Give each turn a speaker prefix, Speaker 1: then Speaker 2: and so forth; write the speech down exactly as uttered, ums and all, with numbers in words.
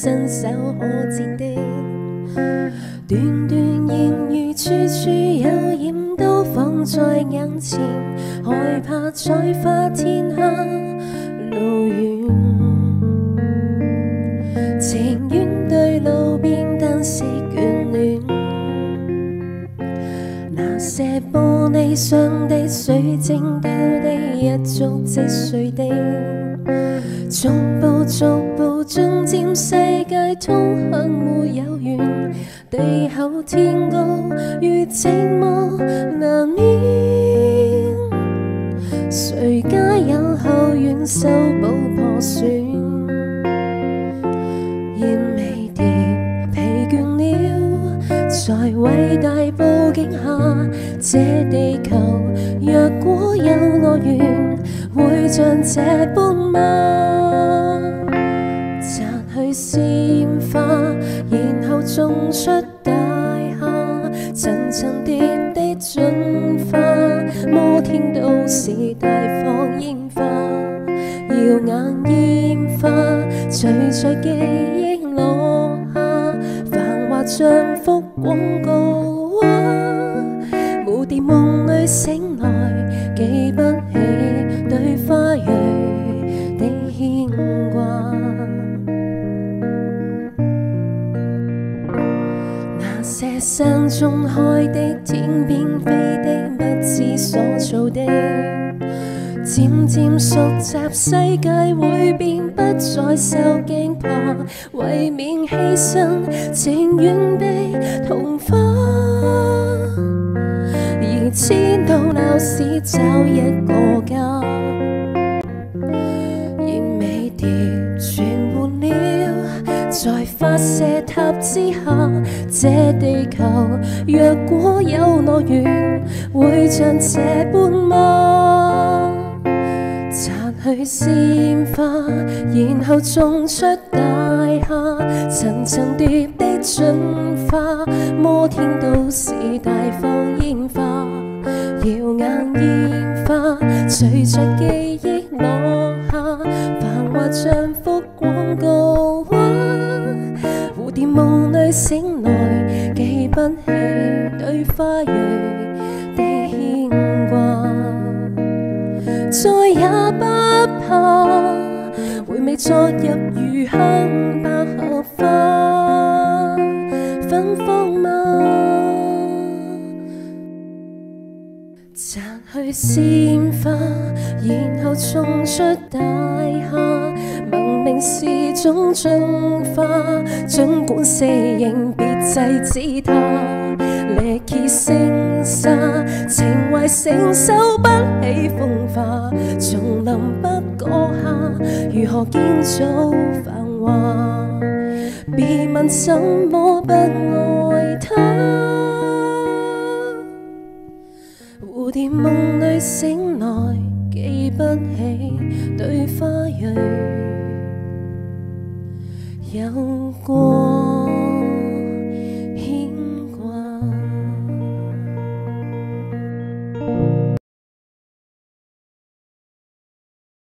Speaker 1: 伸手可折的，段段艷遇處處有染，都放在眼前，害怕再發天黑路遠，情願對路邊燈飾眷戀。那些玻璃上的水晶掉的一觸即碎的，逐步逐步進佔世界，通向沒有緣。地厚天高，越寂寞難免。誰家有後院修補破損？燕尾蝶疲倦了，在偉大佈景下，這地球若果有樂園，會像這般嗎？摘去鮮花，然後種出大廈，層層疊的進化，摩天都市大放煙花，耀眼煙花隨着記憶落下，繁華像幅廣告畫，蝴蝶夢裏醒來，記不起對花蕊的牽掛。那些山中開的，天邊飛的，不知所措的，漸漸熟習世界會變，不再受驚怕，為免犧牲，情願被同化。而千到鬧市找一個家，燕尾蝶存活了，在發射塔之下，這地球若果有樂園，會像這般嗎？摘去鮮花，然後種出大廈，層層疊的進化，摩天都市大放煙花，耀眼煙花隨着記憶落下，繁華像幅廣告畫，蝴蝶夢裏醒來，記不起對花蕊的牽掛。再也不怕回味昨日餘香百合花芬芳嗎？摘去鮮花，然後種出大廈，明明是種進化，儘管死刑別制止它，力竭聲沙，情懷承受不起風化，叢林不過下，如何建造繁華？別問怎麼不愛他。蝴蝶夢裏醒來，記不起對花蕊有過。